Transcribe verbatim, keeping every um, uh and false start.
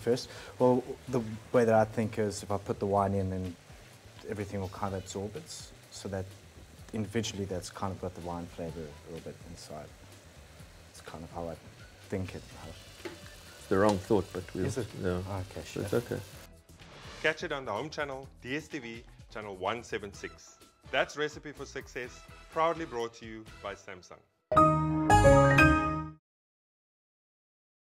first? Well, the way that I think is if I put the wine in, then everything will kind of absorb it, so that individually that's kind of got the wine flavour a little bit inside. It's kind of how I think it. It's the wrong thought, but we'll... Is it? No. Okay, sure. It's okay. Catch it on the home channel, D S T V, channel one seventy-six. That's Recipe for Success, proudly brought to you by Samsung.